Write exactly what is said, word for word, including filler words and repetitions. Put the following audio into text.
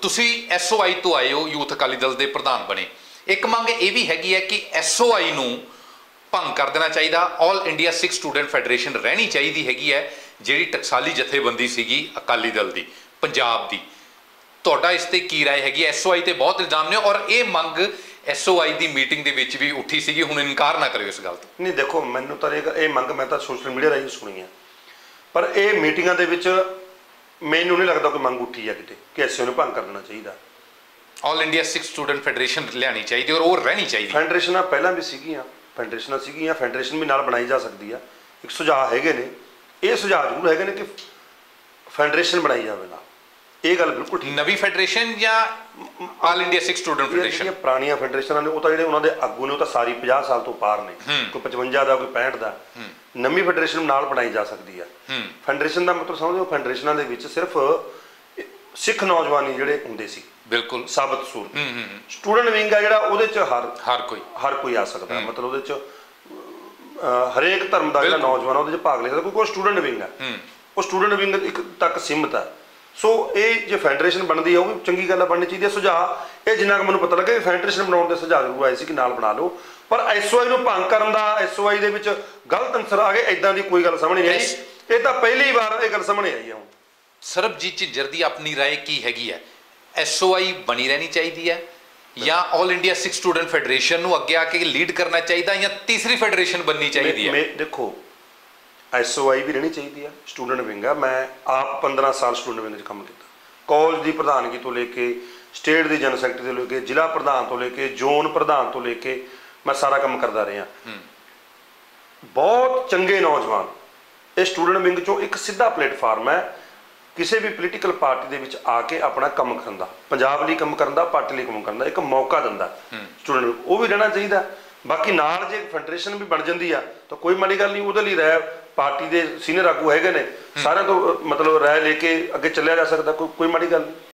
ਤੁਸੀਂ S O ਆਈ ਤੋਂ ਆਏ ਹੋ, ਯੂਥ ਅਕਾਲੀ ਦਲ ਦੇ ਪ੍ਰਧਾਨ ਬਣੇ। ਇੱਕ ਮੰਗ ਇਹ ਵੀ ਹੈਗੀ ਹੈ ਕਿ ਐਸ ਓ ਆਈ ਨੂੰ ਭੰਗ ਕਰ ਦੇਣਾ ਚਾਹੀਦਾ, all India Sikh student federation ਰਹਿਣੀ ਚਾਹੀਦੀ ਹੈਗੀ ਹੈ, ਜਿਹੜੀ ਟਕਸਾਲੀ ਜਥੇਬੰਦੀ ਸੀਗੀ ਅਕਾਲੀ ਦਲ ਦੀ ਪੰਜਾਬ ਦੀ। ਤੁਹਾਡਾ ਇਸ ਤੇ ਕੀ ਰਾਏ ਹੈਗੀ? ਐਸ ਓ ਆਈ ਤੇ ਬਹੁਤ ਇਲਜ਼ਾਮ ਨੇ ਔਰ ਇਹ ਮੰਗ ਐਸ ਓ ਆਈ ਦੀ ਮੀਟਿੰਗ ਦੇ ਵਿੱਚ ਵੀ ਉੱਠੀ ਸੀਗੀ, ਹੁਣ ਇਨਕਾਰ ਨਾ ਕਰਿਓ ਇਸ ਗੱਲ ਤੋਂ। ਨਹੀਂ ਦੇਖੋ, ਮੈਨੂੰ ਤਾਂ ਇਹ ਮੰਗ ਮੈਂ ਤਾਂ ਸੋਸ਼ਲ ਮੀਡੀਆ ਰਾਹੀਂ ਸੁਣੀ ਹੈ, ਪਰ ਇਹ ਮੀਟਿੰਗਾਂ ਦੇ ਵਿੱਚ ਮੈਨੂੰ ਨਹੀਂ ਲੱਗਦਾ ਕੋਈ ਮੰਗ ਉੱਠੀ ਹੈ ਕਿਤੇ ਕਿ ਐਸ ਓ ਨੂੰ ਭੰਗ ਕਰ ਦੇਣਾ ਚਾਹੀਦਾ। All India Sikh student federation ਲਿਆਣੀ ਚਾਹੀਦੀ ਔਰ ਉਹ ਰਹਿਣੀ ਚਾਹੀਦੀ। ਫੈਡਰੇਸ਼ਨਾਂ ਪਹਿਲਾਂ ਵੀ ਸੀਗੀਆਂ, ਫੈਡਰੇਸ਼ਨਾਂ ਸੀਗੀਆਂ, ਫੈਡਰੇਸ਼ਨ ਵੀ ਨਾਲ ਬਣਾਈ ਜਾ ਸਕਦੀ ਆ। ਇੱਕ ਸੁਝਾਅ ਹੈਗੇ ਨੇ, ਇਹ ਸੁਝਾਅ ਜ਼ਰੂਰ ਹੈਗੇ ਨੇ ਕਿ ਫੈਡਰੇਸ਼ਨ ਬਣਾਈ ਜਾਵੇ ਨਾਲ, ਇਹ ਗੱਲ ਬਿਲਕੁਲ ਠੀਕ। ਨਵੀਂ ਫੈਡਰੇਸ਼ਨ ਜਾਂ all India Sikh student federation? ਪੁਰਾਣੀਆਂ ਫੈਡਰੇਸ਼ਨਾਂ ਨੇ ਉਹ ਤਾਂ ਜਿਹੜੇ ਉਹਨਾਂ ਦੇ ਆਗੂ ਨੇ ਉਹ ਤਾਂ ਸਾਰੀ ਪੰਜਾਹ ਸਾਲ ਤੋਂ ਪਾਰ ਨੇ, ਕੋਈ ਪਚਵੰਜਾ ਦਾ, ਕੋਈ ਪੈਂਹਠ ਦਾ। ਨਵੀਂ ਫੈਡਰੇਸ਼ਨ ਨਾਲ ਬਣਾਈ ਜਾ ਸਕਦੀ ਆ। ਫੈਡਰੇਸ਼ਨ ਦਾ ਮਤਲਬ ਸਮਝੋ, ਫੈਡਰੇਸ਼ਨਾਂ ਦੇ ਵਿੱਚ ਸਿਰਫ ਸਿੱਖ ਨੌਜਵਾਨੀ ਜਿਹੜੇ ਹੁੰਦੇ ਸੀ, ਬਿਲਕੁਲ ਸਾਬਤ ਸੂਰਤ। ਸਟੂਡੈਂਟ ਵਿੰਗ ਆ ਜਿਹੜਾ, ਉਹਦੇ ਚ ਹਰ ਹਰ ਕੋਈ ਹਰ ਕੋਈ ਆ ਸਕਦਾ, ਮਤਲਬ ਉਹਦੇ ਚ ਹਰੇਕ ਧਰਮ ਦਾ ਜਿਹੜਾ ਨੌਜਵਾਨ ਉਹਦੇ ਚ ਭਾਗ ਲੈ ਸਕਦਾ। ਕੋਈ ਸਟੂਡੈਂਟ ਵਿੰਗ ਆ, ਉਹ ਸਟੂਡੈਂਟ ਵਿੰਗ ਇੱਕ ਤੱਕ ਸੀਮਿਤ ਆ। ਸੋ ਇਹ ਜੇ ਫੈਡਰੇਸ਼ਨ ਬਣਦੀ ਆ ਉਹ ਵੀ ਚੰਗੀ ਗੱਲ ਆ, ਬਣਨੀ ਚਾਹੀਦੀ ਹੈ। ਸੁਝਾਅ ਇਹ ਜਿੰਨਾ ਕੁ ਮੈਨੂੰ ਪਤਾ ਲੱਗਾ, ਫੈਡਰੇਸ਼ਨ ਬਣਾਉਣ ਦੇ ਸੁਝਾਅ ਜ਼ਰੂਰ ਆਏ ਸੀ ਕਿ ਨਾਲ ਬਣਾ ਲਓ, ਪਰ ਐਸ ਓ ਆਈ ਨੂੰ ਭੰਗ ਕਰਨ ਦਾ, ਐਸ ਓ ਆਈ ਦੇ ਵਿੱਚ ਗਲਤ ਅੰਸਰ ਆ ਗਏ, ਇਦਾਂ ਦੀ ਕੋਈ ਗੱਲ ਸਾਹਮਣੇ ਨਹੀਂ ਆਈ। ਇਹ ਤਾਂ ਪਹਿਲੀ ਵਾਰ ਇਹ ਗੱਲ ਸਾਹਮਣੇ ਆਈ ਆ। ਹੁਣ ਸਰਬਜੀਤ ਝਿੰਜਰ ਦੀ ਆਪਣੀ ਰਾਏ ਕੀ ਹੈਗੀ ਹੈ? ਐਸ ਓ ਆਈ ਬਣੀ ਰਹਿਣੀ ਚਾਹੀਦੀ ਹੈ ਜਾਂ all India Sikh student federation ਨੂੰ ਅੱਗੇ ਆ ਕੇ ਲੀਡ ਕਰਨਾ ਚਾਹੀਦਾ ਜਾਂ ਤੀਸਰੀ ਫੈਡਰੇਸ਼ਨ ਬਣਨੀ ਚਾਹੀਦੀ ਹੈ? ਦੇਖੋ, ਐਸ ਓ ਆਈ ਵੀ ਰਹਿਣੀ ਚਾਹੀਦੀ ਆ, ਸਟੂਡੈਂਟ ਵਿੰਗ ਆ। ਮੈਂ ਆਪ ਪੰਦਰਾਂ ਸਾਲ ਸਟੂਡੈਂਟ ਵਿੰਗ 'ਚ ਕੰਮ ਕੀਤਾ, ਕਾਲਜ ਦੀ ਪ੍ਰਧਾਨਗੀ ਤੋਂ ਲੈ ਕੇ ਸਟੇਟ ਦੀ ਜਨਰਲ ਸੈਕਟਰੀ ਤੋਂ ਲੈ ਕੇ ਜ਼ਿਲ੍ਹਾ ਪ੍ਰਧਾਨ ਤੋਂ ਲੈ ਕੇ ਜ਼ੋਨ ਪ੍ਰਧਾਨ ਤੋਂ ਲੈ ਕੇ ਮੈਂ ਸਾਰਾ ਕੰਮ ਕਰਦਾ ਰਿਹਾ। ਬਹੁਤ ਚੰਗੇ ਨੌਜਵਾਨ ਇਹ ਸਟੂਡੈਂਟ ਵਿੰਗ 'ਚੋਂ ਇੱਕ ਸਿੱਧਾ ਪਲੇਟਫਾਰਮ ਹੈ ਕਿਸੇ ਵੀ ਪੋਲੀਟੀਕਲ ਪਾਰਟੀ ਦੇ ਵਿੱਚ ਆ ਕੇ ਆਪਣਾ ਕੰਮ ਕਰਨ ਦਾ, ਪੰਜਾਬ ਲਈ ਕੰਮ ਕਰਨ ਦਾ, ਪਾਰਟੀ ਲਈ ਕੰਮ ਕਰਨ ਦਾ ਇੱਕ ਮੌਕਾ ਦਿੰਦਾ ਸਟੂਡੈਂਟ, ਉਹ ਵੀ ਰਹਿਣਾ ਚਾਹੀਦਾ। ਬਾਕੀ ਨਾਲ ਜੇ ਫੈਡਰੇਸ਼ਨ ਵੀ ਬਣ ਜਾਂਦੀ ਆ ਤਾਂ ਕੋਈ ਮਾੜੀ ਗੱਲ ਨਹੀਂ, ਉਹਦੇ ਲਈ ਰਾਏ ਪਾਰਟੀ ਦੇ ਸੀਨੀਅਰ ਆਗੂ ਹੈਗੇ ਨੇ, ਸਾਰਿਆਂ ਤੋਂ ਮਤਲਬ ਰਾਏ ਲੈ ਕੇ ਅੱਗੇ ਚੱਲਿਆ ਜਾ ਸਕਦਾ, ਕੋਈ ਕੋਈ ਮਾੜੀ ਗੱਲ ਨਹੀਂ।